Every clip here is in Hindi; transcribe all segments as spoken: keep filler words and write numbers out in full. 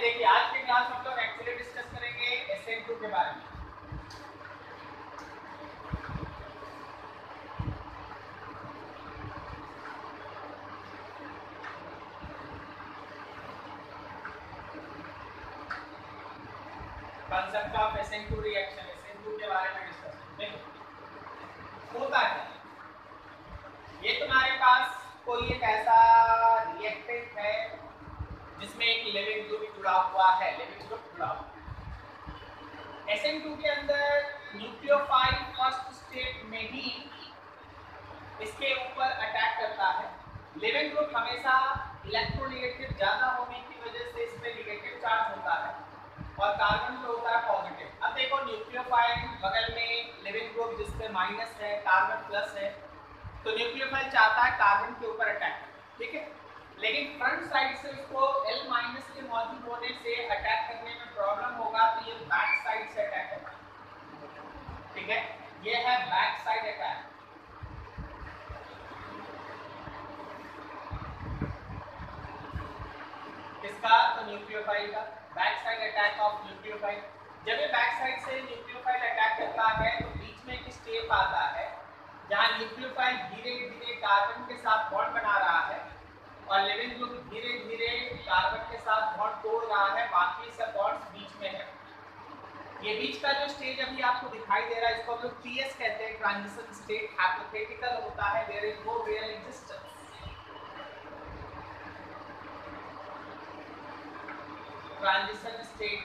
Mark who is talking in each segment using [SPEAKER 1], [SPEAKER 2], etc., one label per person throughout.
[SPEAKER 1] देखिए आज के क्लास में हम लोग एक्चुअली डिस्कस करेंगे एस एन टू के बारे में। Concept of S N two reaction, S N two के बारे में डिस्कस करेंगे। होता है ये तुम्हारे पास कोई एक ऐसा रिएक्टेंट है जिसमें एक लिविंग ग्रुप जुड़ा हुआ है, लिविंग ग्रुप जुड़ा हुआ है। एस एन टू के अंदर न्यूक्लियोफाइल फर्स्ट स्टेट में ही इसके ऊपर अटैक करता है। लिविंग ग्रुप हमेशा इलेक्ट्रोनेगेटिव ज्यादा होने की वजह से इसमें नेगेटिव चार्ज होता है और कार्बन पे होता है पॉजिटिव। अब देखो न्यूक्लियोफाइल बगल में लिविंग ग्रुप जिस पे माइनस है, कार्बन प्लस है, तो न्यूक्लियोफाइल चाहता है कार्बन के ऊपर अटैक, ठीक है। लेकिन फ्रंट साइड से उसको L माइनस के मौजूद होने से अटैक करने में प्रॉब्लम होगा, तो ये बैक साइड से अटैक होगा, ठीक है। ये है बैक साइड अटैक। किसका? तो न्यूक्लियोफाइल का back side attack of nucleophile. जब ये बैक साइड से न्यूक्लियोफाइल अटैक करता है तो बीच में एक स्टेप आता है जहां न्यूक्लियोफाइल धीरे धीरे कार्बन के साथ बॉन्ड बना रहा है और लिविंग ग्रुप धीरे धीरे कार्बन के साथ बॉन्ड तोड़ रहा है, बाकी सब बॉन्ड्स बीच में है। ये बीच का जो स्टेज अभी आपको दिखाई दे रहा है इसको हम लोग टी एस कहते हैं, ट्रांजिशन स्टेट। हाइपोथेटिकल होता है, there is no real existence. Transition state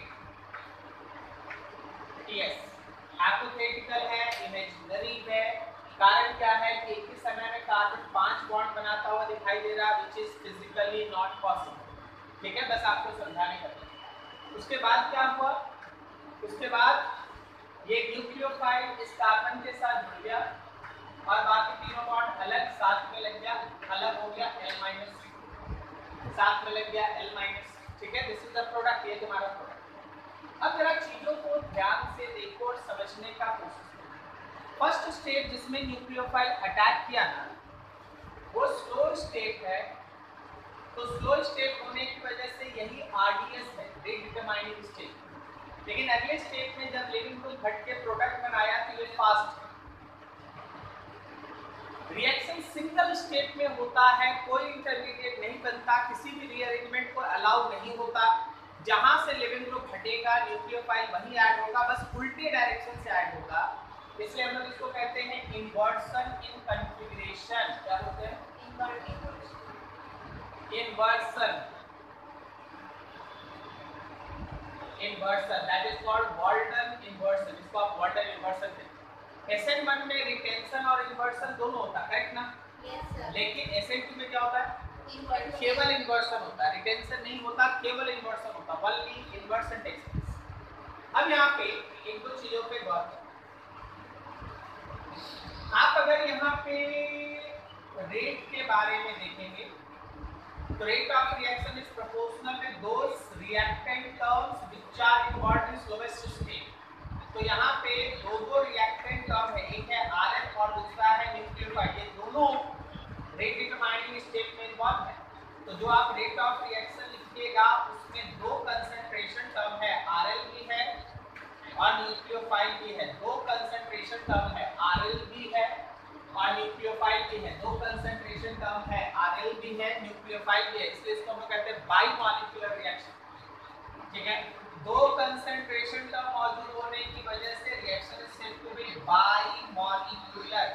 [SPEAKER 1] T S hypothetical है, इमेजिनरी है। कारण क्या है कि एक ही समय में कार्बन पांच बॉन्ड बनाता हुआ दिखाई दे रहा है, which is physically not possible, ठीक है। बस आपको समझाने का। उसके बाद क्या हुआ? उसके बाद ये न्यूक्लियोफाइल इस कार्बन के साथ जुड़ गया और बाकी तीनों बॉन्ड अलग साथ में लग गया, अलग हो गया L माइनस, साथ में लग गया L माइनस, ठीक है। दिस इज द प्रोडक्ट, ये तुम्हारा प्रोडक्ट। अब जरा चीजों को ध्यान से देखो और समझने का कोशिश करो। फर्स्ट स्टेप जिसमें न्यूक्लियोफाइल अटैक किया ना, वो स्लो स्टेप है। तो स्लो स्टेप होने की वजह से यही आरडीएस है, रेट डिटरमाइनिंग स्टेप। लेकिन अगले स्टेप में जब लिविंग ग्रुप घट के प्रोडक्ट बनाया तो ये फास्ट है। रिएक्शन सिंगल स्टेप में होता है, कोई इंटरमीडिएट नहीं बनता, किसी भी रीअरेंजमेंट को अलाउ नहीं होता। जहां से लिविंग ग्रुप घटेगा न्यूक्लियोफाइल वहीं ऐड होगा, बस उल्टे डायरेक्शन से ऐड होगा। इसलिए हम लोग इसको कहते हैं इन्वर्सन इन कॉन्फ़िगरेशन। क्या बोलते हैं? Inversion, inversion, that is called Walden inversion. इसको आप वाल्टन इन्वर्सन कहते हैं। एस एन वन में रिटेंशन और इन्वर्सन दोनों होता है, करेक्ट ना?
[SPEAKER 2] Yes, sir.
[SPEAKER 1] लेकिन एस एन टू में क्या होता है?
[SPEAKER 2] Inversion.
[SPEAKER 1] केवल इन्वर्सन होता है, रिटेंशन नहीं होता, केवल इन्वर्सन होता है, ओनली इन्वर्सन टेक्स प्लेस। अब यहाँ पे एक दो चीजों पे गौर करें। आप अगर यहाँ पे रेट के बारे में देखेंगे तो rate of reaction is proportional with those reactant terms which are involved in slowest state. तो यहाँ पे दो दो रिएक्टेंट टर्म है, एक है आरएफ और दूसरा है न्यूक्लियोफाइल। ये दोनों रेट डिटरमाइनिंग स्टेप में इन्वॉल्व है। तो जो आप रेट ऑफ रिएक्शन लिखिएगा उसमें दो कंसंट्रेशन टर्म है, आरएल भी है और न्यूक्लियोफाइल भी है। दो कंसंट्रेशन टर्म है, आरएल भी है और न्यूक्लियोफाइल भी है। दो कंसंट्रेशन टर्म है, आरएल भी है, न्यूक्लियोफाइल भी है। इसलिए इसको हम कहते हैं बाई मॉलिक्यूलर रिएक्शन, ठीक है। दो कंसंट्रेशन टर्म मौजूद होने की वजह से reaction is said to be bimolecular,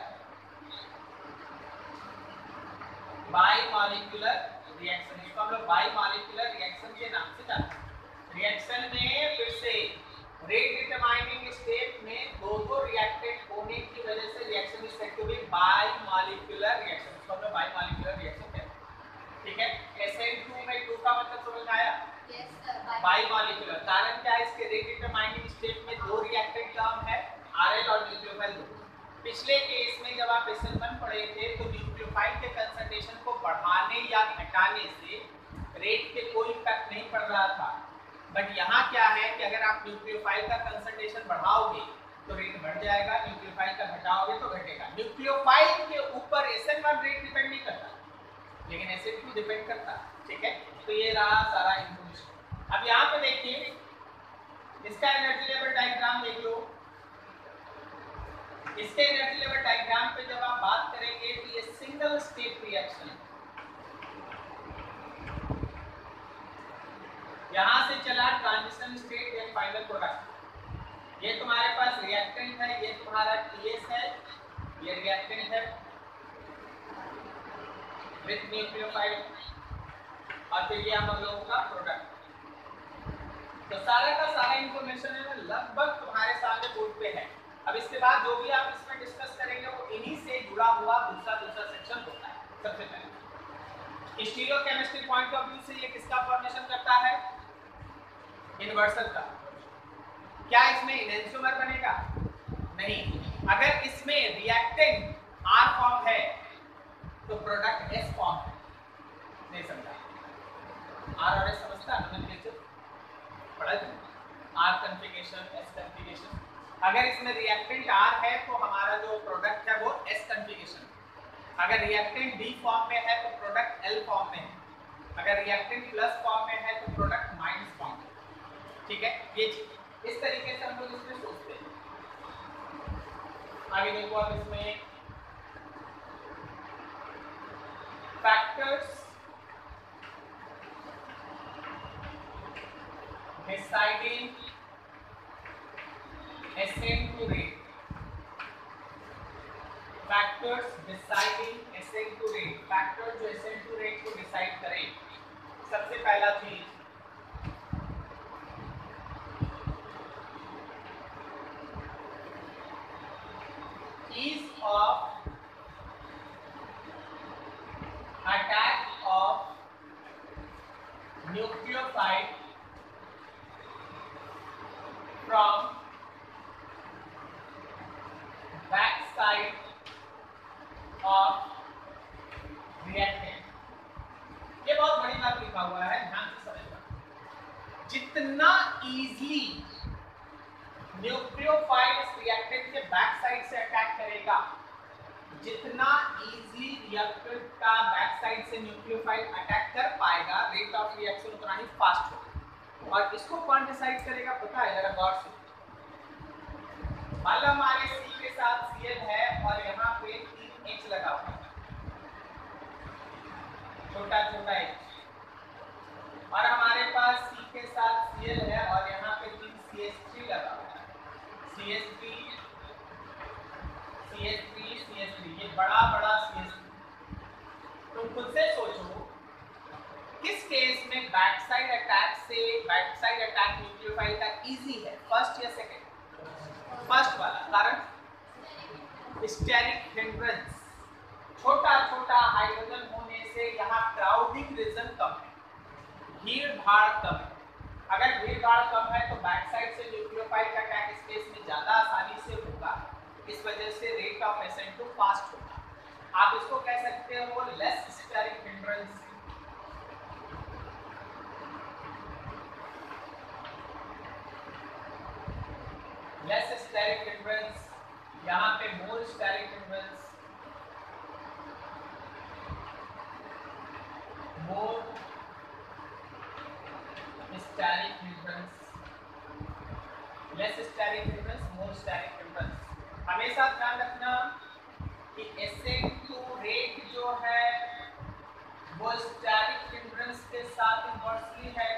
[SPEAKER 1] bimolecular reaction. इसको हम लोग बाई मॉलिक्यूलर रिएक्शन के नाम से जानते हैं। रिएक्शन में फिर से रेट डिटरमाइनिंग स्टेप में दो दो रिएक्टेंट होने की वजह से reaction is said to be bimolecular reaction. इसको हम लोग बाई मॉलिक्यूलर रिएक्शन कहते हैं, ठीक है। एस एन टू में टू का मतलब समझ में आया?
[SPEAKER 2] Yes, sir.
[SPEAKER 1] Bimolecular. कारण क्या है? इसके रेट डिटरमाइनिंग स्टेप में दो रिएक्टेंट टर्म है, आरएल और न्यूक्लियोफाइल दो। पिछले केस में जब आप एस एन वन पढ़े थे तो न्यूक्लियोफाइल के कंसंट्रेशन को बढ़ाने या घटाने से रेट पे कोई इफेक्ट नहीं पड़ रहा था। बट यहाँ क्या है कि अगर आप न्यूक्लियोफाइल का कंसंट्रेशन बढ़ाओगे तो रेट बढ़ जाएगा, न्यूक्लियोफाइल का घटाओगे तो घटेगा। न्यूक्लियोफाइल के ऊपर S N one rate depend नहीं करता, लेकिन एस एन टू डिपेंड करता, ठीक है। तो ये रहा सारा इंफॉर्मेशन। अब यहाँ पे देखिए इसका एनर्जी लेवल डायग्राम देख लो। इसके एनर्जी लेवल डायग्राम पे जब आप बात करेंगे तो ये सिंगल स्टेट रिएक्शन है। यहां से चला ट्रांजिशन स्टेट या फाइनल प्रोडक्ट। ये तुम्हारे पास रिएक्टेंट है, ये तुम्हारा टीएस है, ये रिएक्टेंट है विद न्यूक्लियोफाइल, और फिर ये हम लोगों का प्रोडक्ट। तो सारा का सारा इंफॉर्मेशन है लगभग तुम्हारे सामने बोर्ड पे है। अब इसके बाद जो भी आप इसमें डिस्कस करेंगे वो इन्हीं से जुड़ा हुआ दूसरा दूसरा सेक्शन होता है। सबसे पहले स्टीरियोकेमिस्ट्री पॉइंट ऑफ व्यू से ये किसका फॉर्मेशन करता है? इन्वर्सल का। क्या इसमें इनहेंसोमर बनेगा? नहीं। अगर इसमें रिएक्टेंट R फॉर्म है तो प्रोडक्ट S फॉर्म है। नहीं समझा? R और S समझता है नोमेनक्लेचर पढ़ा है? R configuration, S configuration. अगर इसमें रिएक्टेंट R है तो हमारा जो प्रोडक्ट है वो S कॉन्फ़िगरेशन। अगर रिएक्टेंट D फॉर्म में है तो प्रोडक्ट L फॉर्म में है। अगर रिएक्टेंट प्लस फॉर्म में है तो प्रोडक्ट माइनस फॉर्म में। ठीक है, ये इस तरीके से हम लोग इसमें सोचते हैं। आगे देखो आप इसमें factors deciding ascent to rate, factors deciding ascent to rate, factor जो ascent to rate को डिसाइड करें। सबसे पहला चीज ease of attack of nucleophile from back side of reactant। ये बहुत बड़ी बात लिखा हुआ है, ध्यान से समझना। जितना इजीली न्यूक्लियोफाइल इस रिएक्टेंट के बैक साइड से अटैक करेगा, जितना इजीली रिएक्टेंट का बैक साइड से न्यूक्लियोफाइल अटैक कर पाएगा, रेट ऑफ रिएक्शन उतना ही फास्ट होगा। और इसको कौन डिसाइड करेगा पता है? जरा गौर से मान लो हमारे C के साथ Cl है और यहाँ पे तीन H लगा हुआ है, छोटा छोटा H, और हमारे पास C के साथ Cl है और यहाँ पे तीन C H थ्री लगा हुआ है, C H three, C H three, C H three, ये बड़ा बड़ा C H थ्री। तुम खुद से सोचो किस केस में बैक साइड अटैक से बैक साइड अटैक न्यूक्लियोफाइल का इजी है, फर्स्ट या सेकंड? फर्स्ट वाला। कारण स्टेरिक हिंड्रेंस, छोटा छोटा हाइड्रोजन होने से यहाँ क्राउडिंग रीजन कम है, भीड़ भाड़ कम है। अगर भीड़ भाड़ कम है तो बैक साइड से न्यूक्लियोफाइल का अटैक इस केस में ज्यादा आसानी से होगा, इस वजह से rate of ascent to fast होगा। आप इसको कह सकते हो less steric hindrance. Less steric hindrance, यहाँ पे more steric hindrance, more steric hindrance, less steric hindrance, more steric hindrance. हमेशा ध्यान रखना कि ascent to rate जो है वो स्टेरिक हिंड्रेंस के साथ इन्वर्सली है।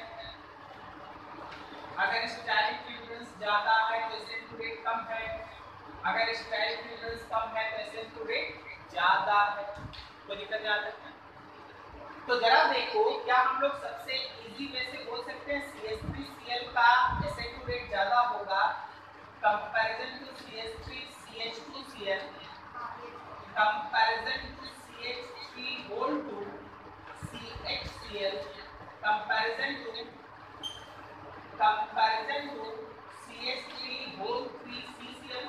[SPEAKER 1] अगर स्टेरिक हिंड्रेंस ज्यादा है तो ascent to rate कम है, अगर स्टेरिक हिंड्रेंस कम है तो ascent to rate ज्यादा है। कोई दिक्कत नहीं आती? तो जरा देखो, क्या हम लोग सबसे इजी वे से बोल सकते हैं C H थ्री Cl का ascent to rate ज्यादा होगा comparison to C H three C H two Cl, comparison to C H three whole to C H Cl, comparison to comparison to C H three whole three C Cl।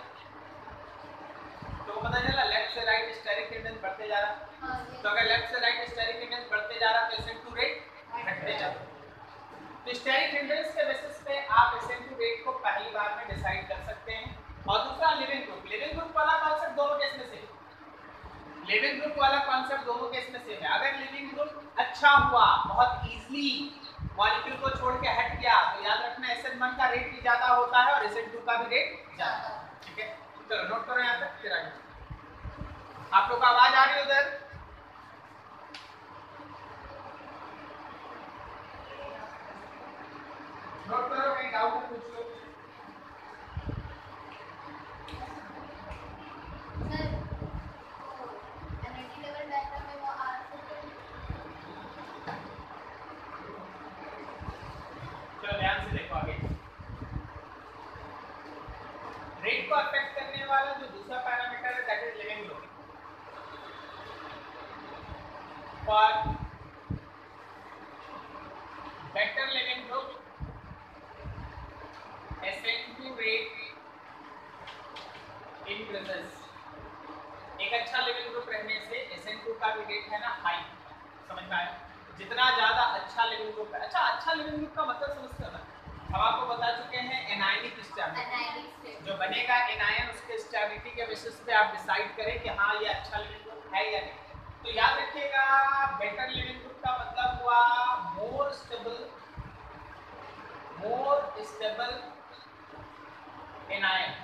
[SPEAKER 1] तो पता चला लेफ्ट से राइट स्टेरिक हिंड्रेंस बढ़ते जा रहा। तो अगर लेफ्ट से राइट स्टेरिक हिंड्रेंस बढ़ते जा रहा तो ascent to rate घटते जा रहा। तो स्टेरिक हिंड्रेंस के बेसिस पे आप ascent to rate को पहली बार में डिसाइड कर सकते हैं। और दूसरा लिविंग ग्रुप, लिविंग ग्रुप वाला कॉन्सेप्ट दोनों केस में सेम, लिविंग ग्रुप वाला कॉन्सेप्ट दोनों केस में सेम है। अगर लिविंग ग्रुप अच्छा हुआ, बहुत इजीली मॉलिक्यूल को छोड़ के हट गया तो याद रखना एस एन वन का रेट भी ज्यादा होता है और एस एन टू का भी रेट ज्यादा है। ठीक है, चलो नोट करो यहाँ तक, फिर आगे आप लोग को आवाज आ रही है उधर? नोट करो, कहीं डाउट है पूछ लो। चलो ध्यान से देखो आगे। रेट को अफेक्ट करने वाला जो दूसरा पैरामीटर है that is leaving group. For better leaving group S N two rate increases. एक अच्छा लिविंग ग्रुप रहने से एस एन टू का भी रेट है ना हाई। समझ में आया? जितना ज्यादा अच्छा लिविंग ग्रुप है, अच्छा अच्छा लिविंग ग्रुप का मतलब समझते हो ना? हम आपको बता चुके हैं एनायनिक स्टेबिलिटी जो बनेगा एनायन, उसके स्टेबिलिटी के बेसिस पे आप डिसाइड करें कि हाँ ये अच्छा लिविंग ग्रुप है या नहीं। तो याद रखिएगा बेटर लिविंग ग्रुप का मतलब हुआ more stable, more stable anion,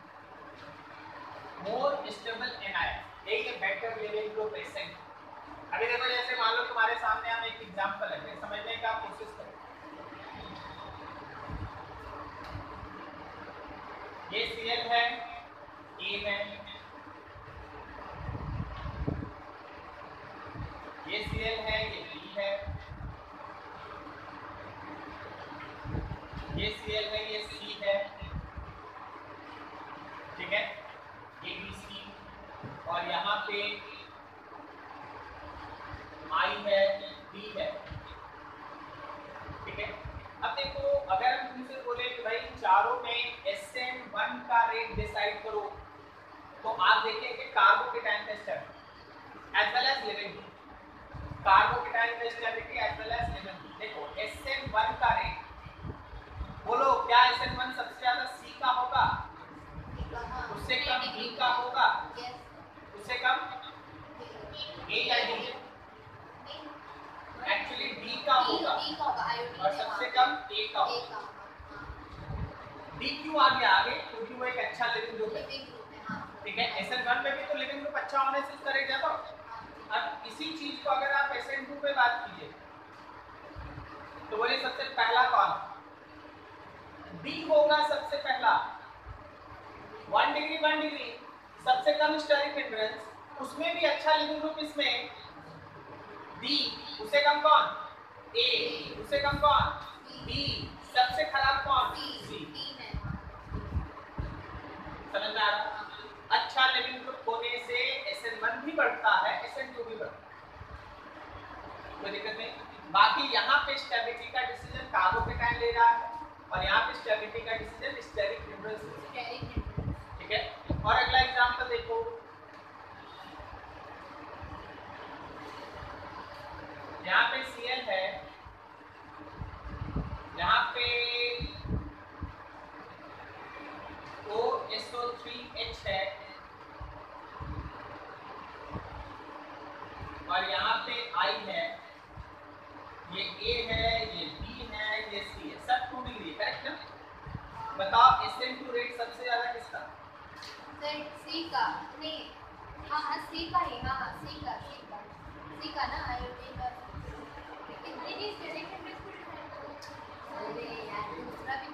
[SPEAKER 1] more stable anion, यही है बेटर लिविंग ग्रुप एसेंट। अभी देखो जैसे मान लो तुम्हारे सामने हम एक एग्जांपल है, समझने का कोशिश करो। ये Cl है, A है, ये Cl है, ये B है, ये Cl है, ये C है, ठीक है, ये B C, और यहाँ पे I है, D है, ठीक है। अब देखो अगर हम तुमसे बोले कि भाई चारों में एस एन वन का रेट डिसाइड करो, तो आप देखिए कि कार्बोकेटाइन का stability as well as leaving group, carbocation का stability as well as leaving group. देखो एस एन वन का रेट, बोलो क्या एस एन वन सबसे ज्यादा C का होगा, उससे कम B का होगा, उससे कम A या D? एक्चुअली D का होगा और सबसे कम A का होगा। D क्यों आ गया आगे? क्योंकि वो एक अच्छा लिविंग ग्रुप है, ठीक है। एस एन वन में भी तो लिविंग ग्रुप अच्छा होने से उसका रेट ज्यादा होगा। अब इसी चीज को अगर आप एस एन टू पे बात कीजिए तो बोलिए सबसे पहला कौन? D होगा सबसे पहला, वन डिग्री वन डिग्री सबसे कम स्टेरिक हिंड्रेंस, उसमें भी अच्छा लिविंग ग्रुप इसमें D, उससे कम कौन? A, उससे कम कौन? B, सबसे खराब कौन? C। समझ में आ रहा? अच्छा लिविंग ग्रुप होने से एस एन वन भी बढ़ता है, एस एन टू भी बढ़ता है, कोई दिक्कत नहीं। बाकी यहाँ पे स्टेबिलिटी का डिसीजन कार्बोकेटाइन ले रहा है और यहाँ पे स्टेबिलिटी का डिसीजन स्टेरिक हिंड्रेंस, ठीक है। और अगला एग्जांपल देखो, यहाँ पे Cl है, यहाँ पे O S O three H है और यहाँ पे I है, ये A है, ये B है, ये C है, सब टू डिग्री, करेक्ट ना? बताओ एस एन टू रेट सबसे ज्यादा किसका?
[SPEAKER 2] C का नहीं, हाँ हाँ C का ही, हाँ हाँ C का, C का, C का ना आयोडीन का। कितनी नहीं स्टेरिक हिंड्रेंस है? अरे यार दूसरा भी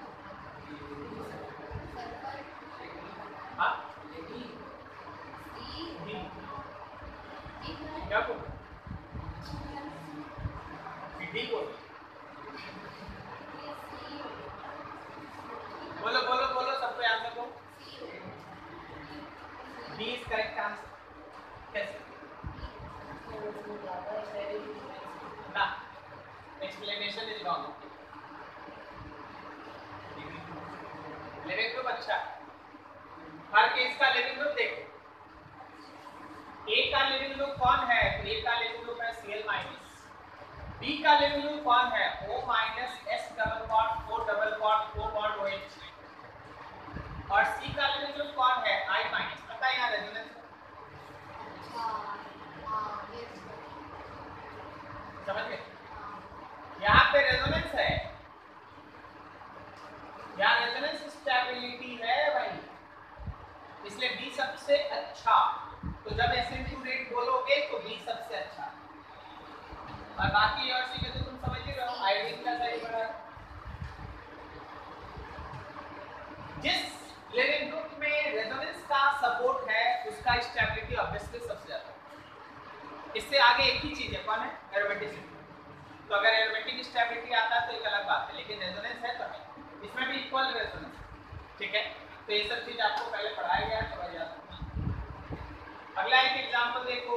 [SPEAKER 2] सल्फर,
[SPEAKER 1] हाँ
[SPEAKER 2] C,
[SPEAKER 1] D,
[SPEAKER 2] D
[SPEAKER 1] क्या बोल? D बोल, बोलो बोलो बोलो, सबको याद रखो। D is correct answer. कैसे? ना, explanation is wrong. Leaving group अच्छा, हर केस का लिविंग ग्रुप देखो। A का लिविंग ग्रुप कौन है? तो A का लिविंग ग्रुप है Cl माइनस। B का लिविंग ग्रुप कौन है? O minus S double bond O double bond O bond OH। और C का लिविंग ग्रुप कौन है? I minus. पता है यहाँ रेजोनेंस? समझ गए? यहाँ पे रेजोनेंस है, यहाँ रेजोनेंस स्टेबिलिटी है भाई, इसलिए बी सबसे अच्छा। तो जब एस एन टू रेट बोलोगे तो बी सबसे अच्छा, और बाकी और सी में तो तुम समझ ही रहे हो आयोडीन का सही बना। जिस लिविंग ग्रुप में रेजोनेंस का सपोर्ट है उसका स्टेबिलिटी ऑब्वियसली सबसे ज्यादा। इससे आगे एक ही चीज है, कौन है? एरोमेटिसिटी। तो अगर एरोमेटिक स्टेबिलिटी आता है तो एक अलग बात है, लेकिन रेजोनेंस है तो है, इसमें भी इक्वल रेजोनेंस, ठीक है। तो ये सब चीज आपको पहले पढ़ाया गया है, समझ जाता है। अगला एक एग्जांपल देखो,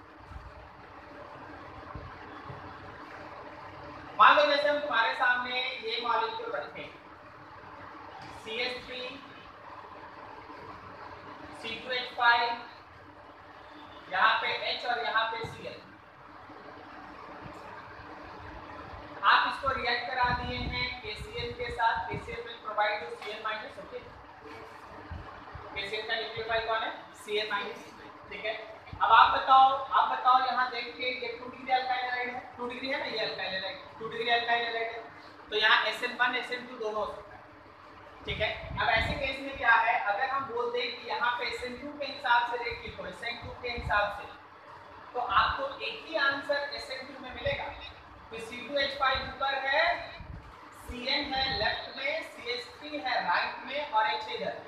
[SPEAKER 1] मान लो जैसे हम तुम्हारे सामने ये मॉलिक्यूल रखें C H three C two H five, यहाँ पे H और यहाँ पे Cl, आप इसको रिएक्ट करा दिए हैं के सी एल के साथ। K C L will provide you Cl minus, okay. K C L का न्यूक्लियोफाइल कौन है? Cl minus, ठीक है। अब आप बताओ, आप बताओ यहाँ देख के ये टू डिग्री अल्काइल हैलाइड है, टू डिग्री है ना ये alkyl halide, two degree alkyl halide है, तो यहाँ S N one S N two दोनों हो सकता है, ठीक है। अब ऐसे केस में क्या है, अगर हम बोल दें कि यहाँ पे एस एन टू के हिसाब से रेट लिखो, एस एन टू के हिसाब से, तो आपको एक ही आंसर एस एन टू में मिलेगा कि सी टू एच फाइव ऊपर है, सी एन है लेफ्ट में, सी एच थ्री है राइट में और H इधर।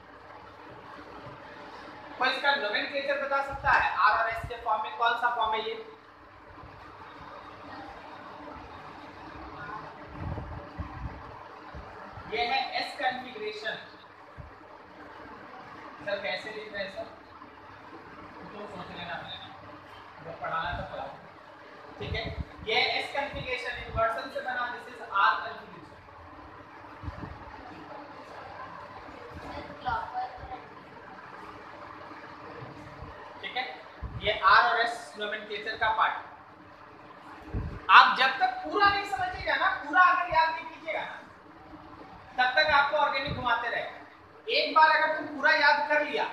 [SPEAKER 1] कोई इसका नोमेनक्लेचर बता सकता है? आर और एस के फॉर्म में कौन सा फॉर्म है ये? ये है एस कॉन्फ़िगरेशन। सर कैसे लिख रहे हैं सर? तो सोच लेना, जब पढ़ाना तो पढ़ा, ठीक है। ये एस कॉन्फ़िगरेशन इन्वर्सन से बना, दिस इज आर कॉन्फ़िगरेशन, ठीक है। ये आर और एस नोमेनक्लेचर का पार्ट। आप जब तक पूरा नहीं समझिएगा ना, पूरा अगर याद नहीं कीजिएगा ना, तब तक आपको ऑर्गेनिक घुमाते रहेगा। एक बार अगर तुम पूरा याद कर लिया,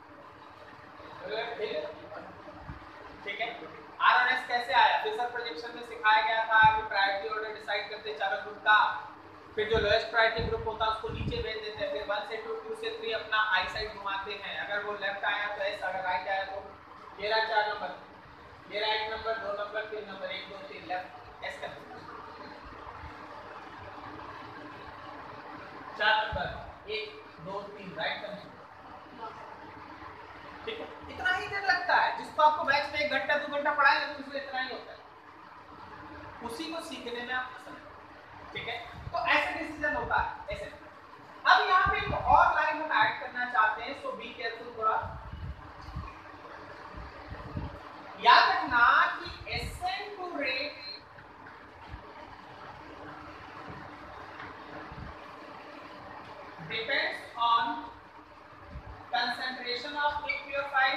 [SPEAKER 1] ठीक है। आर और एस कैसे आया? फिशर प्रोजेक्शन में सिखाया गया था कि प्रायोरिटी ऑर्डर डिसाइड करते चारों ग्रुप का, फिर जो लोएस्ट प्रायोरिटी ग्रुप होता है उसको नीचे भेज देते हैं, फिर वन से टू, टू से थ्री अपना आई साइड घुमाते हैं। अगर वो लेफ्ट आया तो एस, अगर राइट आया तो ये रहा चार नंबर, ये रहा एक नंबर, दो नंबर, तीन नंबर, एक दो तीन लेफ्ट एस का चार नंबर, एक दो तीन राइट का, ठीक है। इतना ही देर लगता है, जिसको आपको बैच में एक घंटा दो घंटा पढ़ाएंगे तो उसमें इतना ही होता है, उसी को सीखने में आप पसंद, ठीक है। तो ऐसे डिसीजन होता है ऐसे। अब यहाँ पे एक और लाइन हम ऐड करना चाहते हैं, सो बी केयरफुल थोड़ा। याद रखना कि S N two rate depends on concentration of nucleophile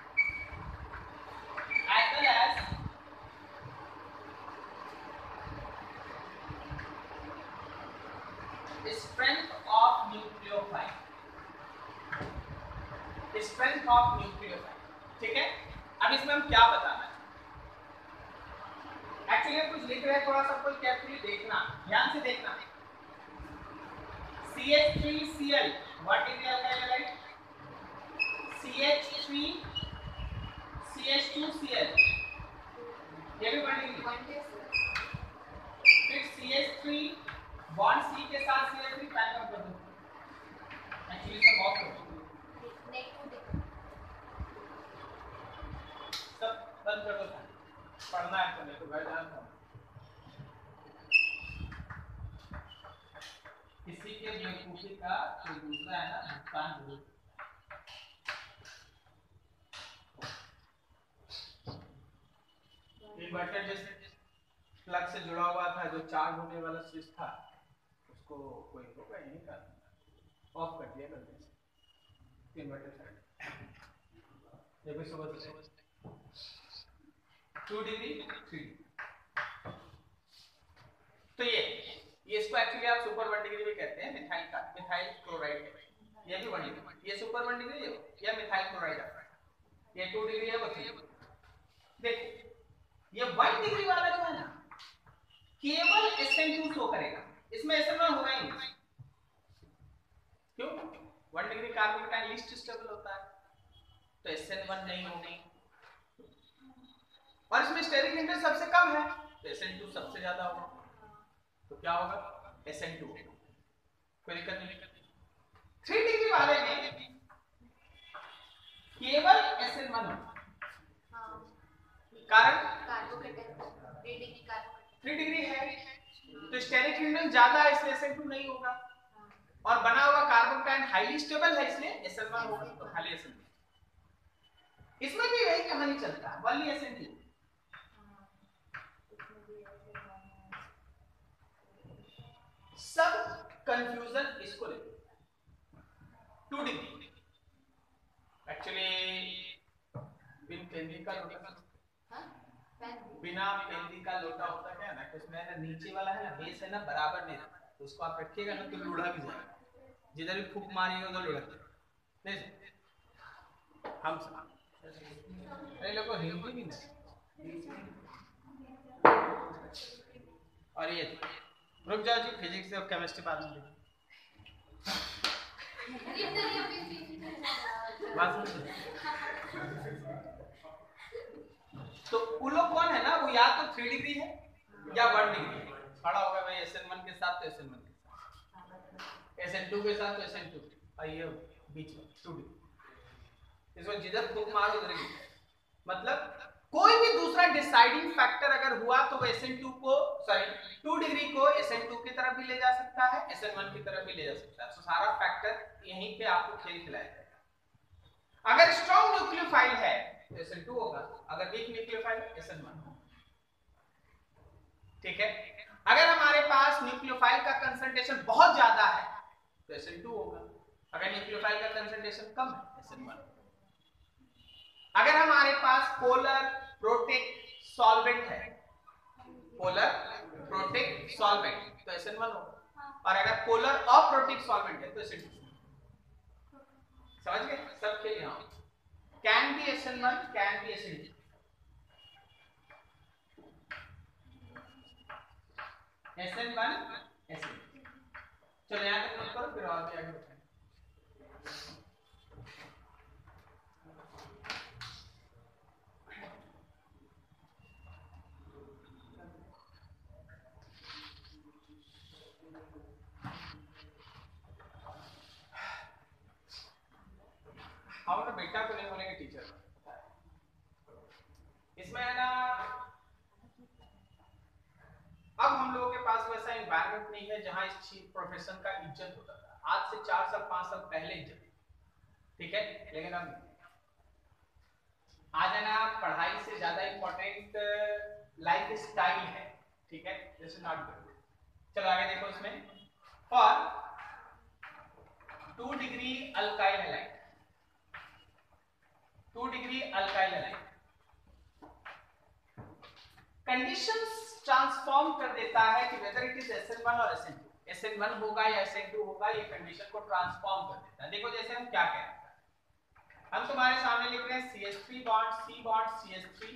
[SPEAKER 1] as well as strength of nucleophile, strength of nucleophile, ठीक है। अब इसमें हम क्या बताना है, एक्चुअली कुछ लिख रहे हैं, थोड़ा सा कोई केयरफुली देखना, ध्यान से देखना। C H three C L what is the alkyl halide? C H three C H two C L, ये भी पढ़ेंगे। फिर C H three bond C के साथ C H three pack up कर दो, एक्चुअली सब बहुत सब बंद कर दो, पढ़ना है तो देखो बैठ जाना। किसी के बेवकूफी का कोई दूसरा है ना भुगतान जरूर। इन्वर्टर जैसे प्लग से जुड़ा हुआ था, जो चार्ज होने वाला स्विच था, उसको कोई होगा यही का ऑफ कर दिया गलती से, इन्वर्टर साइड ये भी सुबह से टू डिग्री थ्री। तो ये ये इसको एक्चुअली आप सुपर वन डिग्री भी कहते हैं, मिथाइल का मिथाइल क्लोराइड, ये भी वन डिग्री, ये सुपर वन डिग्री है, ये मिथाइल क्लोराइड है, ये टू डिग्री है, वो थ्री। देखो ये वन डिग्री वाला जो है ना, केवल एस एन टू शो करेगा, इसमें एस एन वन होगा ही नहीं। क्यों? वन डिग्री कार्बन का लीस्ट स्टेबल होता है, तो एस एन वन नहीं होगी, और इसमें स्टेरिक इंडेक्स सबसे कम है, तो एस एन टू सबसे ज्यादा होगा, तो क्या होगा? S N two. कोई दिक्कत नहीं। थ्री डिग्री वाले में केवल एस एन वन होगा, कारण थ्री डिग्री है, तो स्टेरिक इंडेक्स ज्यादा है इसलिए एस एन टू नहीं होगा, और बना हुआ कार्बन का हाईली स्टेबल है इसलिए एस एन वन होगा, तो खाली एस एन टू। इसमें भी यही कहानी चलता है, ओनली एस एन टू। सब कंफ्यूजन इसको लेते टू डिग्री। एक्चुअली बिन पेंदी का लोटा, बिना पेंदी का लोटा होता क्या है ना, उसमें ना नीचे वाला है ना, बेस है ना, बराबर नहीं रहता, तो उसको आप रखिएगा ना तो लुढ़क जाएगा, जिधर भी फूंक मारिएगा उधर लुढ़क नहीं। हम अरे लोगों हिंदी भी नहीं। और ये रुक जाओ जी, फिजिक्स और केमिस्ट्री बाद में तो उन लोग कौन है ना, वो या तो थ्री डिग्री है या वन डिग्री है, खड़ा होगा भाई एस एन वन के साथ तो एस एन वन के साथ, एस एन टू के साथ तो एस एन टू, और ये बीच में टू डिग्री, इसको जिधर फूंक मारो उधर ही। मतलब कोई भी दूसरा डिसाइडिंग फैक्टर अगर हुआ तो वो एस एन टू को, सॉरी टू डिग्री को एस एन टू की तरफ भी ले जा सकता है, एस एन वन की तरफ भी ले जा सकता है, तो सारा फैक्टर यहीं पे आपको खेल खिलाया जाएगा। अगर स्ट्रॉन्ग न्यूक्लियोफाइल है तो एस एन टू होगा, अगर weak nucleophile S N one होगा। ठीक है, अगर हमारे पास न्यूक्लियोफाइल का कंसंट्रेशन बहुत ज्यादा है तो एस एन टू होगा, अगर न्यूक्लियोफाइल का कंसंट्रेशन कम है एस एन वन। अगर हमारे पास पोलर प्रोटिक सॉल्वेंट है, पोलर प्रोटिक सॉल्वेंट तो एस एन वन होगा, और अगर पोलर अप्रोटिक सॉल्वेंट है तो एस एन टू। समझ गए? सब खेल यहां can be S N one, can be S N two, S N one S N two. चलो यहां तक नोट करो, फिर और भी आगे बढ़ेंगे। हम ना बेटा को नहीं बोलेंगे टीचर, इसमें है ना अब हम लोगों के पास वैसा एनवायरनमेंट नहीं है जहां इस प्रोफेशन का इज्जत होता था। आज से चार साल पांच साल पहले इज्जत, ठीक है, लेकिन अब आज है ना पढ़ाई से ज्यादा इंपॉर्टेंट लाइफ स्टाइल है। ठीक है, दिस इज नॉट गुड। चलो आगे देखो, इसमें for two degree alkyl halide, two degree alkyl halide conditions transform कर देता है कि whether it is S N one और S N two, S N one होगा या एस एन टू होगा, ये कंडीशन को ट्रांसफॉर्म कर देता है। देखो जैसे हम क्या कह रहे हैं, हम तुम्हारे सामने लिख रहे हैं C H three bond C bond C H three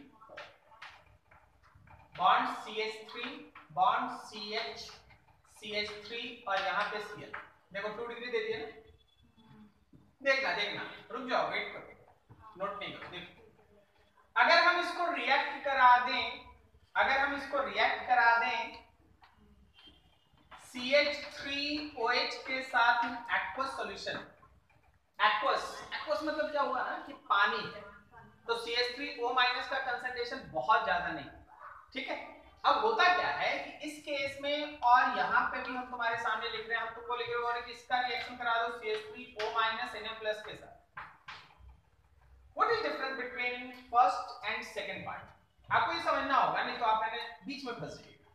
[SPEAKER 1] bond C H three bond C H C H three और यहाँ पे सी एल। देखो टू डिग्री दे दिया ना, देखना देखना रुक जाओ, वेट करो, नोट नहीं करो। देखो अगर हम इसको रिएक्ट करा दें, अगर हम इसको रिएक्ट करा दें C H three O H के साथ in aqueous solution, aqueous aqueous मतलब क्या हुआ ना कि पानी है, तो C H three O minus का कंसंट्रेशन बहुत ज्यादा नहीं, ठीक है। अब होता क्या है कि इस केस में और यहाँ पे भी हम तुम्हारे सामने लिख रहे हैं, हम तुमको लिख रहे हैं कि इसका रिएक्शन करा दो C H three O minus N A plus के साथ। What is difference between first and second part? आपको ये समझना होगा, नहीं तो आप मैंने बीच में फंस जाइएगा।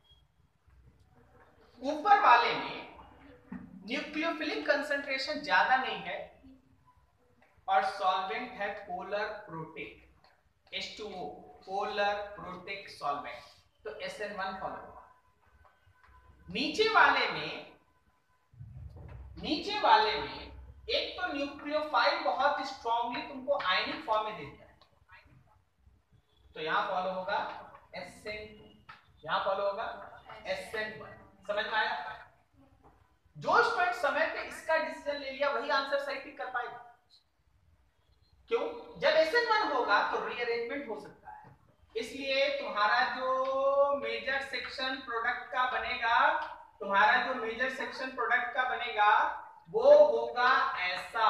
[SPEAKER 1] ऊपर वाले में न्यूक्लियोफिलिक कंसंट्रेशन ज्यादा नहीं है और सॉल्वेंट है polar protic H two O, polar protic solvent, तो एस एन वन फॉलो होगा। नीचे वाले में नीचे वाले में एक तो न्यूक्लियोफाइल बहुत स्ट्रांगली तुमको आयनिक फॉर्म में देता है, तो यहां फॉलो होगा एस एन टू, यहां फॉलो होगा एस एन वन। समझ में आया? जो स्टूडेंट समय पे इसका डिसीजन ले लिया वही आंसर सही टिक कर पाएगा। क्यों? जब एस एन वन होगा तो रीअरेंजमेंट हो सकता है, इसलिए तुम्हारा जो मेजर सेक्शन प्रोडक्ट का बनेगा, तुम्हारा जो मेजर सेक्शन प्रोडक्ट का बनेगा वो होगा ऐसा,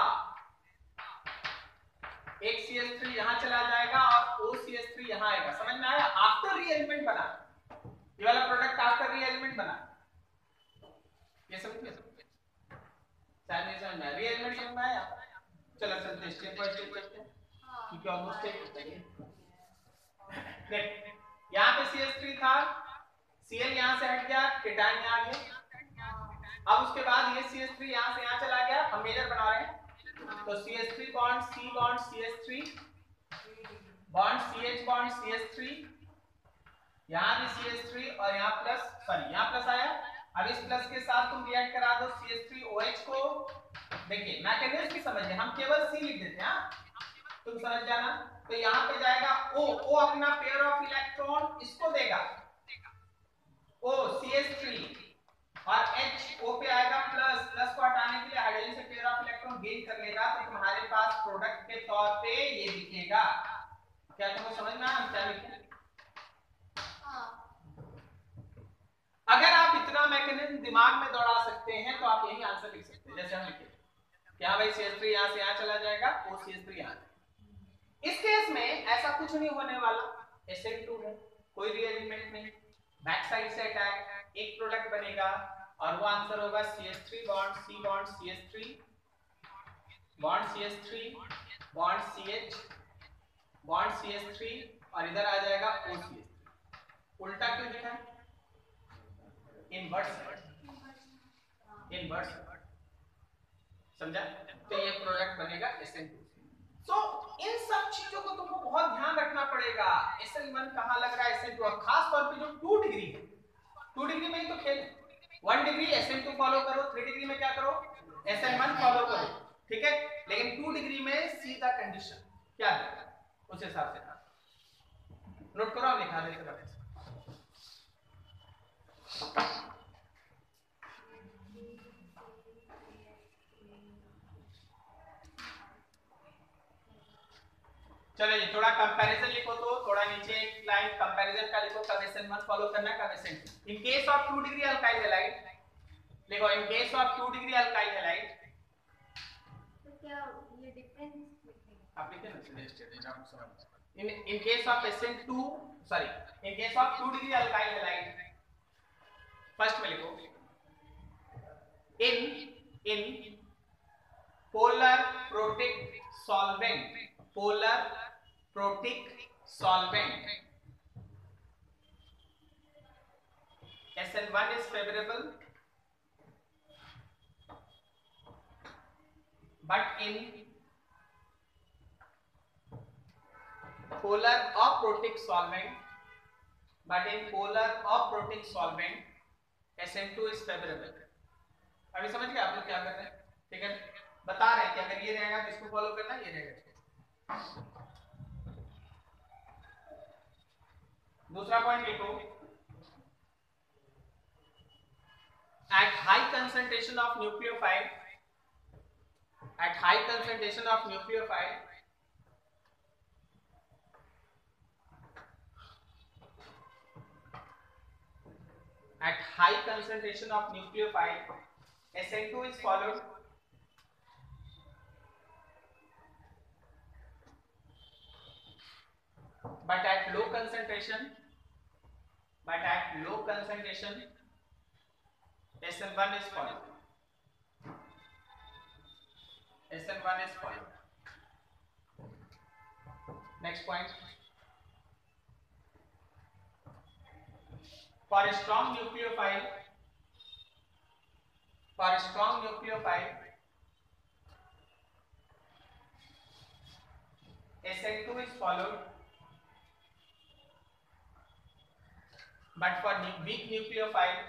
[SPEAKER 1] एक सी एच थ्री यहां चला जाएगा और ओ सी एच थ्री यहां आएगा। समझ में आया? आफ्टर रीअरेंजमेंट बना, ये वाला प्रोडक्ट आफ्टर रीअरेंजमेंट बना। ये समझ में? शायद नहीं समझ में आया। रीअरेंजमेंट समझ में आया? चलो चलते हैं स्टेप बाय स्टेप करते हैं क्योंकि ऑलमोस्ट एक हो गई। देख यहां पे सी एच थ्री था, Cl यहां से हट गया, केटायन यहां आ गया। अब उसके बाद ये सी एच थ्री यहां से यहां चला गया, हम मेजर बना रहे हैं तो C H three bond C bond C H three bond C H bond C H three, यहां भी सी एच थ्री और यहां प्लस, सॉरी यहां प्लस आया। अब इस प्लस के साथ तुम रिएक्ट करा दो C H three O H को। देखिए मैकेनिज्म भी समझिए, हम केवल C लिख देते हैं, तुम समझ जाना। तो यहां पे जाएगा O, O अपना पेयर ऑफ इलेक्ट्रॉन इसको देगा O सी एच थ्री और H O पे आएगा प्लस, प्लस को हटाने के लिए हाइड्रोजन से पेयर ऑफ इलेक्ट्रॉन गेन कर लेगा, तो तुम्हारे पास प्रोडक्ट के तौर पे ये दिखेगा। क्या तुमको समझ में आया हम क्या लिखे? अगर आप इतना मैकेनिज्म दिमाग में दौड़ा सकते हैं तो आप यही आंसर लिख सकते हैं, जैसे हम लिखे क्या भाई सी एच थ्री यहां से यहां चला जाएगा, O सी एच थ्री यहां। इस केस में ऐसा कुछ नहीं होने वाला, एस एन टू है, कोई रीअरेंजमेंट नहीं, बैक साइड से अटैक, एक प्रोडक्ट बनेगा और वो आंसर होगा C H three bond C bond C H three bond C H three bond C H bond C H three और इधर आ जाएगा O सी एच थ्री। उल्टा क्यों लिखा है? इनवर्स, इनवर्स, समझा? तो ये प्रोडक्ट बनेगा एस एन टू। सो इन सब चीजों को तुमको बहुत ध्यान रखना पड़ेगा। एस एन वन कहां लग रहा है, एस एन टू, और खास तौर पे जो टू डिग्री है, टू डिग्री में ही तो खेल है। One degree S N two follow करो, थ्री डिग्री में क्या करो, एस एन वन फॉलो करो, ठीक है। लेकिन टू डिग्री में सी द कंडीशन क्या है उस हिसाब से नोट करो, हम लिखा देते हैं। चलो ये थोड़ा कंपैरिजन लिखो, तो थोड़ा नीचे एक लाइन कंपैरिजन का लिखो, कब एस एन वन फॉलो करना, कब S N two. In case of two degree alkyl halide लिखो, in case of two degree alkyl halide,
[SPEAKER 2] तो क्या ये डिफरेंस लिखेंगे
[SPEAKER 1] आप लिखें ना सजेस्टेड आप समझ। In in case of S N two, sorry in case of two degree alkyl halide first में लिखो in in polar protic solvent, polar protic solvent S N one is favorable but in polar aprotic solvent but in polar aprotic solvent S N two is favorable। अभी समझ गए आप लोग क्या कर रहे हैं? ठीक है, बता रहे हैं कि अगर ये रहेगा तो इसको फॉलो करना, ये रहेगा। दूसरा पॉइंट लिखो, at high concentration of nucleophile, at high concentration of nucleophile at high concentration of nucleophile S N two is followed but at low concentration but at low concentration S N one is followed, S N one is followed। next point, for a strong nucleophile, for a strong nucleophile S N two is followed but for weak nucleophile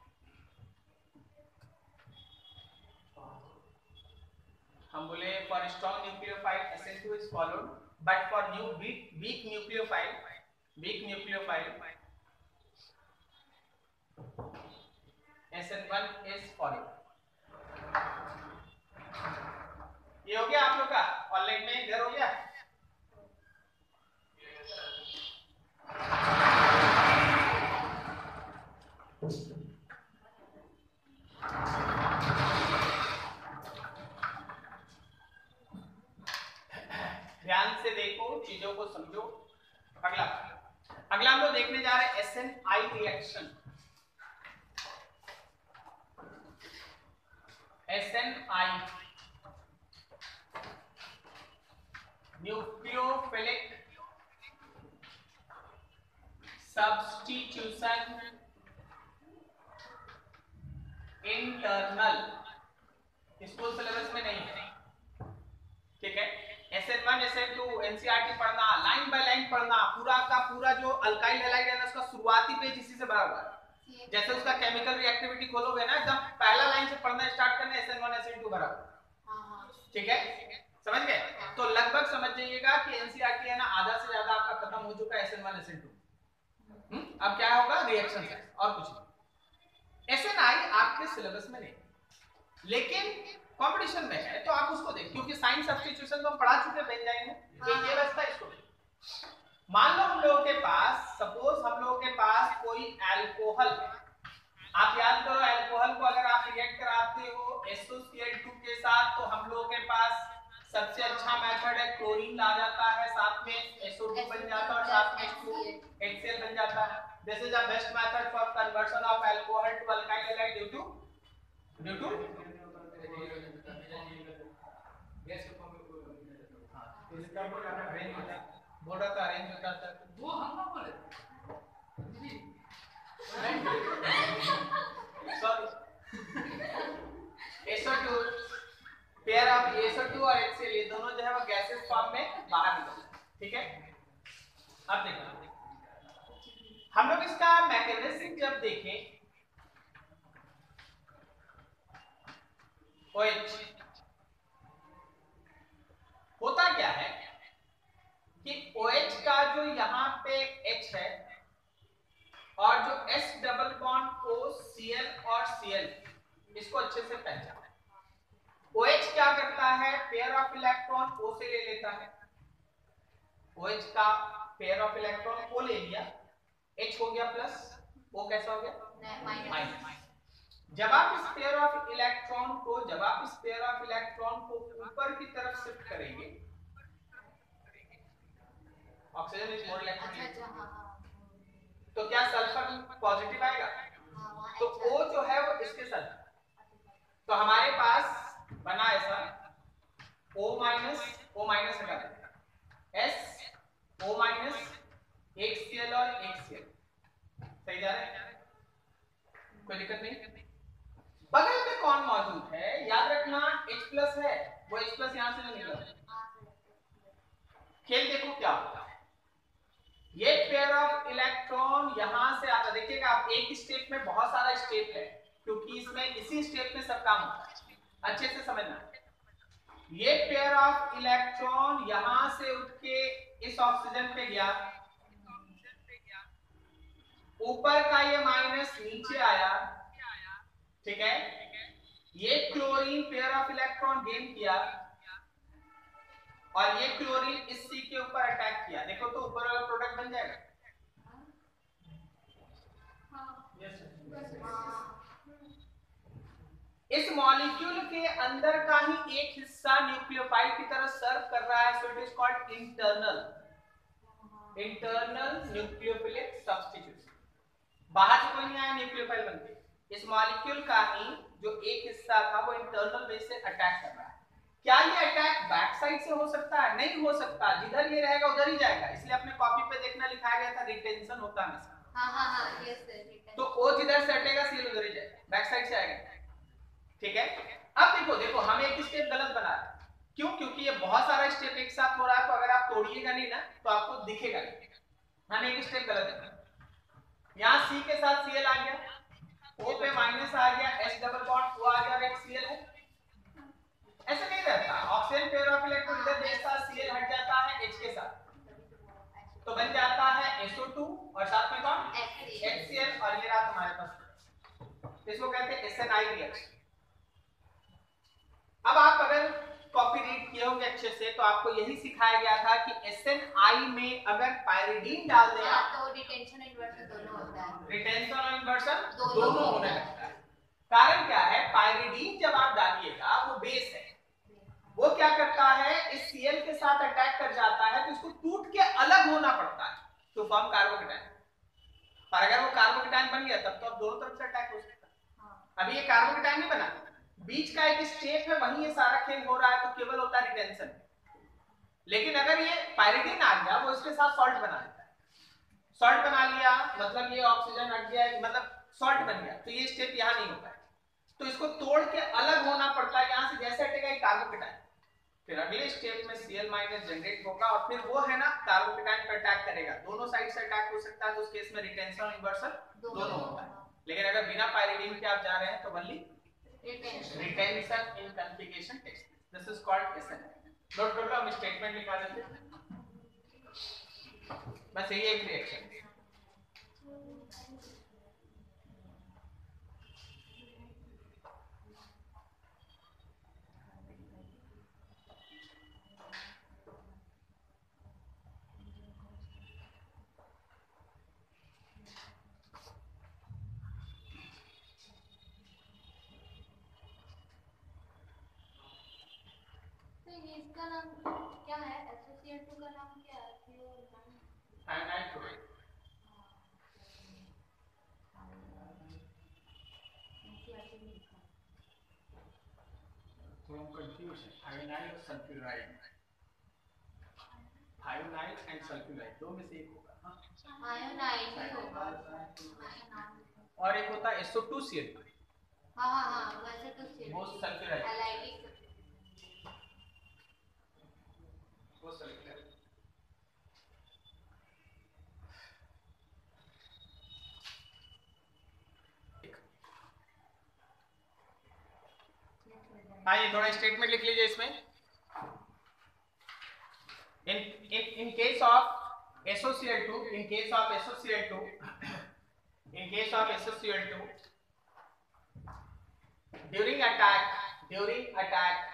[SPEAKER 1] हम बोले for strong nucleophile S N two is followed but for new weak weak nucleophile weak nucleophile S N one is forever. ये हो गया आप लोग का ऑनलाइन में इधर हो गया। ध्यान से देखो, चीजों को समझो। अगला अगला हम लोग देखने जा रहे हैं S N I reaction. S N I nucleophilic substitution internal, school syllabus में नहीं है, ठीक है। S N one S N two NCERT पढ़ना, लाइन बाय लाइन पढ़ना, पूरा का पूरा जो अल्काइल हैलाइड है ना उसका शुरुआती पेज इसी से भरा हुआ है। जैसे उसका केमिकल रिएक्टिविटी खोलोगे ना, एकदम पहला लाइन से पढ़ना स्टार्ट करना, S N one S N two भरा हुआ, ठीक है, समझ गए। तो लगभग समझ जाइएगा कि एनसीईआरटी है ना आधा से ज्यादा आपका खत्म हो चुका है S N one S N two. अब क्या होगा, रिएक्शन है और कुछ नहीं। एस एन आई आपके सिलेबस में नहीं, लेकिन कंपटीशन में है तो आप उसको देख, क्योंकि साइन सब्स्टिट्यूशन तो हम पढ़ा चुके हैं बेंजाइन में, एक ये बचता है, इसको देख। मान लो हम लोगों के पास, सपोज हम लोगों के पास कोई अल्कोहल है। आप याद करो, अल्कोहल को अगर आप रिएक्ट कराते हो S O C L two के साथ, तो हम लोगों के पास सबसे अच्छा मेथड है क्लोरीन आ जाता है, साथ में एस ओ टू बन जाता है और साथ में एच सी एल बन जाता है। This is the best method for conversion of alcohol to alkyl halide due to due to बोल रहा था अरेंज होता था, वो हम लोग बोले sorry S O two pair of S O two और एच सी एल, ये दोनों जो है वो गैसेस फॉर्म में बाहर निकलते हैं, ठीक है। अब देखो हम लोग इसका मैकेनिज्म जब देखें, OH होता क्या है कि OH का जो यहाँ पे H है और जो S double bond O Cl और Cl, इसको अच्छे से पहचाना। OH क्या करता है, पेयर ऑफ इलेक्ट्रॉन O से ले लेता है, OH का पेयर ऑफ इलेक्ट्रॉन O ले लिया, H हो गया प्लस, O कैसा हो गया माइनस। जब आप इस पेयर ऑफ इलेक्ट्रॉन को जब आप इस पेयर ऑफ इलेक्ट्रॉन को ऊपर की तरफ शिफ्ट करेंगे, ऑक्सीजन इज मोर इलेक्ट्रॉन, तो क्या सल्फर पॉजिटिव आएगा, तो O जो है वो इसके साथ, तो हमारे पास बना ऐसा O माइनस O माइनस हटा देंगे, S O माइनस एक Cl और एक Cl, सही जा रहा है, कोई दिक्कत नहीं। बगल में कौन मौजूद है, याद रखना H प्लस है, वो H प्लस यहां से नहीं निकला। खेल देखो क्या होता है, ये पेयर ऑफ इलेक्ट्रॉन यहां से आता, देखिएगा आप एक स्टेप में बहुत सारा स्टेप है, क्योंकि इसमें इसी स्टेप में सब काम होता है, अच्छे से समझना। ये पेयर ऑफ इलेक्ट्रॉन यहां से उठ के इस ऑक्सीजन पे गया, ऊपर का ये माइनस नीचे आया, ठीक है। ये chlorine pair of electron gain किया और ये क्लोरीन इस C के ऊपर अटैक किया, देखो तो ऊपर वाला प्रोडक्ट बन जाएगा। इस मॉलिक्यूल के अंदर का ही एक हिस्सा न्यूक्लियोफाइल की तरह सर्व कर रहा है, so it is called internal internal nucleophilic substitution. बाहर से कोई नहीं आया न्यूक्लियोफाइल बनके, इस मॉलिक्यूल का ही जो एक हिस्सा था वो इंटरनल वे से अटैक कर रहा है। क्या ये अटैक बैक साइड से हो सकता है? नहीं हो सकता, जिधर ये रहेगा उधर ही जाएगा, इसलिए अपने कॉपी पे देखना लिखाया गया था रिटेंशन होता है हमेशा।
[SPEAKER 2] हां हां हां यस सर,
[SPEAKER 1] तो ओ जिधर से हटेगा सील उधर ही जाएगा, बैक साइड से आएगा, ठीक है। अब देखो देखो हम एक स्टेप गलत बना रहे हैं, क्यों? क्योंकि ये बहुत सारा स्टेप एक साथ हो रहा है, तो अगर आप तोड़िएगा नहीं ना तो आपको दिखेगा नहीं। हम एक स्टेप गलत है, यहाँ C के साथ Cl आ गया, O पे माइनस आ गया, H डबल बॉन्ड O आ गया और एक Cl है, ऐसे नहीं रहता। ऑक्सीजन पेयर ऑफ इलेक्ट्रॉन इधर जैसा Cl हट जाता है H के साथ, तो बन जाता है S O टू और साथ में कौन? H C L, और ये रहा तुम्हारे पास इसको कहते हैं एस एन आई रिएक्शन। अब आप अगर कॉपी रीड किए होंगे अच्छे से तो आपको यही सिखाया गया था कि एस एन आई में अगर पायरिडीन डाल दें
[SPEAKER 2] हाँ, तो रिटेंशन और इन्वर्सन दोनों होता है।
[SPEAKER 1] रिटेंशन और इन्वर्सन
[SPEAKER 2] दोनों
[SPEAKER 1] दोनों होने लगता है। कारण क्या है, पायरिडीन जब आप डालिएगा वो बेस है, वो क्या करता है इस Cl के साथ अटैक कर जाता है तो इसको टूट के अलग होना पड़ता है तो फॉर्म कार्बोकेटाइन। और अगर वो कार्बोकेटाइन बन गया तब तो अब दोनों तरफ से अटैक हो सकता है। अभी ये कार्बोकेटाइन नहीं बना, बीच का एक स्टेप है वहीं ये सारा खेल हो रहा है तो केवल होता है रिटेंशन। लेकिन अगर ये पायरिडीन आ गया वो इसके साथ सॉल्ट बना लेता है, सॉल्ट बना लिया मतलब ये ऑक्सीजन हट गया, मतलब सॉल्ट बन गया तो ये स्टेप यहाँ नहीं होता है तो इसको तोड़ के अलग होना पड़ता है। यहाँ से जैसे हटेगा ये कार्बोकेटाइन, फिर अगले स्टेप में Cl माइनस जनरेट होगा और फिर वो है ना कार्बोकेटाइन पर अटैक करेगा, दोनों साइड से अटैक हो सकता है तो उस केस में रिटेंशन और इन्वर्सन दोनों होता है। लेकिन अगर बिना पायरिडीन के आप जा रहे हैं तो only retention in configuration text, this is called S N I. Note कर लो, हम स्टेटमेंट लिखा देते हैं, बस यही एक रिएक्शन।
[SPEAKER 2] इसका नाम क्या है? एसोसिएट टू का नाम क्या है?
[SPEAKER 1] आयनाइड क्लोराइड। तो हम कंफ्यूज हैं, आयनाइड और सल्फ्यूराइड, आयनाइड एंड सल्फ्यूराइड दो में से एक होगा। हां
[SPEAKER 2] आयनाइड ही होगा
[SPEAKER 1] और एक होता है S O two C L two.
[SPEAKER 2] हां हां हां वैसे तो सी
[SPEAKER 1] वो सल्फ्यूराइड,
[SPEAKER 2] एलाइडिक
[SPEAKER 1] वो सल्फ्यूराइड। हाँ ये थोड़ा स्टेटमेंट लिख लीजिए इसमें। In in in case of S O C L two, in case of S O C L two, in case of S O C l two, during attack, during attack,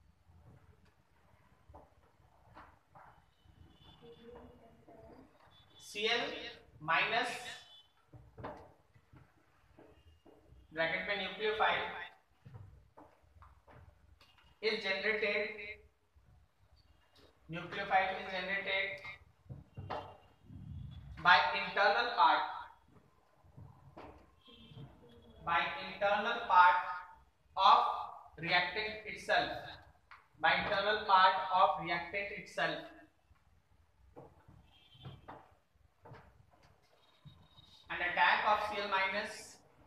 [SPEAKER 1] Cl minus bracket में nucleophile is generated, nucleophile is generated by internal part, by internal part of reactant itself, by internal part of reactant itself, an attack of Cl minus,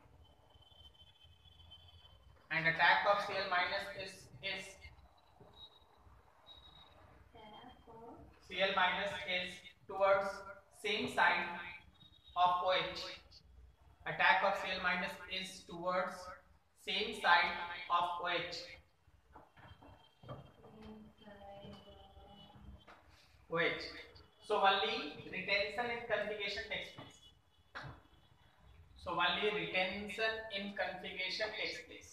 [SPEAKER 1] and attack of Cl minus is is Cl minus is towards same side of OH. Attack of Cl minus is towards same side of OH. OH. So only retention in configuration takes place. So only retention in configuration takes place.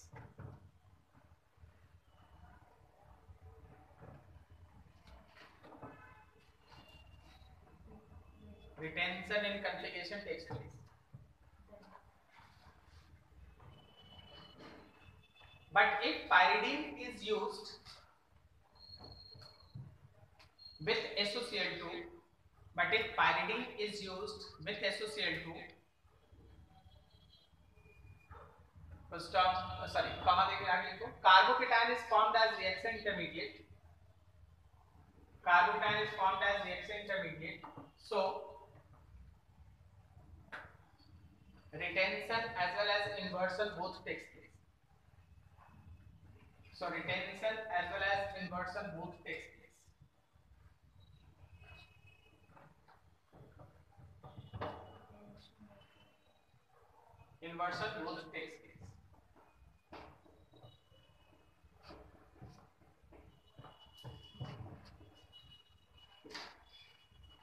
[SPEAKER 1] Retention in configuration takes place. But if pyridine is used with S O C l two, but if pyridine is used with S O C l two, first of uh, sorry, comma देके आगे लिखो, carbocation is formed as reaction intermediate. Carbocation is formed as reaction intermediate. So retention as well as inversion both takes place. So retention as well as inversion both takes place. Inversion both takes place.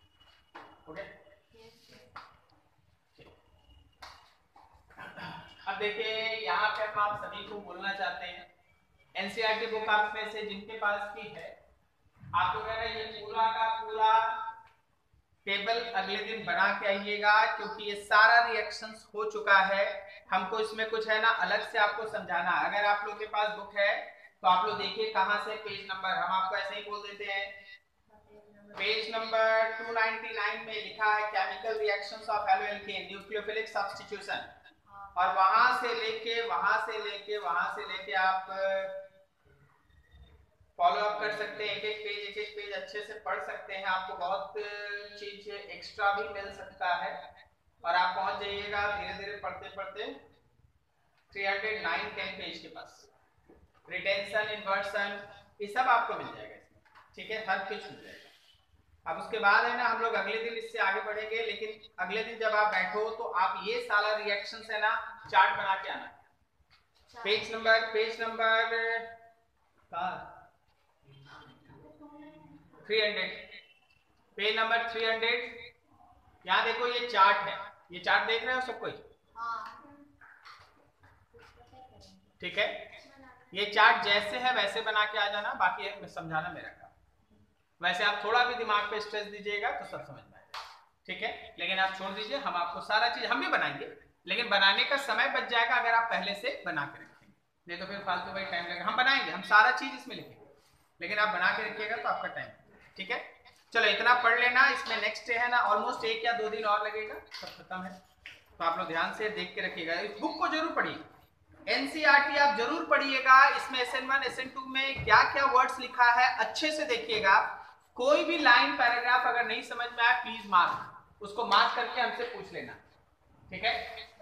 [SPEAKER 1] Okay. अब अब देखिए यहाँ पे हम आप सभी को बोलना चाहते हैं, एनसीईआरटी बुक आप में से जिनके पास भी है, आप लोग है ना ये पूरा का पूरा टेबल अगले दिन बना के आइएगा, क्योंकि ये सारा रिएक्शंस हो चुका है। हमको इसमें कुछ है ना अलग से आपको समझाना। अगर आप लोग के पास बुक है तो आप लोग देखिए कहाँ से पेज नंबर, हम आपको ऐसे ही बोल देते हैं, पेज नंबर दो सौ निन्यानवे में लिखा है chemical reactions of haloalkane nucleophilic substitution, और वहां से लेके वहां से लेके वहां से लेके आप फॉलो अप कर सकते हैं, एक एक पेज एक एक पेज अच्छे से पढ़ सकते हैं। आपको बहुत चीज एक्स्ट्रा भी मिल सकता है और आप पहुंच जाइएगा धीरे धीरे पढ़ते पढ़ते तीन सौ नौ पेज के पास। रिटेंशन, इन्वर्सन, ये सब आपको मिल जाएगा इसमें, ठीक है, हर कुछ मिल जाएगा। अब उसके बाद है ना हम लोग अगले दिन इससे आगे बढ़ेंगे, लेकिन अगले दिन जब आप बैठो तो आप ये सारा रिएक्शन है ना चार्ट बना के आना। पेज नंबर पेज नंबर तीन सौ, पेज नंबर तीन सौ, यहाँ देखो ये चार्ट है, ये चार्ट देख रहे हो सब कोई? ठीक है, ये चार्ट जैसे है वैसे बना के आ जाना, बाकी है समझाना मेरा काम। वैसे आप थोड़ा भी दिमाग पे स्ट्रेस दीजिएगा तो सब समझ में आएगा, ठीक है, लेकिन आप छोड़ दीजिए, हम आपको सारा चीज हम भी बनाएंगे, लेकिन बनाने का समय बच जाएगा अगर आप पहले से बना के रखेंगे, नहीं तो फिर फालतू भाई टाइम लगेगा। हम बनाएंगे, हम सारा चीज इसमें लिखेंगे, लेकिन आप बना के रखिएगा तो आपका टाइम, ठीक है। चलो इतना पढ़ लेना, इसमें नेक्स्ट डे है ना ऑलमोस्ट एक या दो दिन और लगेगा, सब खत्म है, तो आप लोग ध्यान से देख के रखिएगा। इस बुक को जरूर पढ़िए, एनसीईआरटी आप जरूर पढ़िएगा, इसमें S N one S N two में क्या क्या वर्ड्स लिखा है अच्छे से देखिएगा। कोई भी लाइन पैराग्राफ अगर नहीं समझ में आया प्लीज मार्क, उसको मार्क करके हमसे पूछ लेना, ठीक है।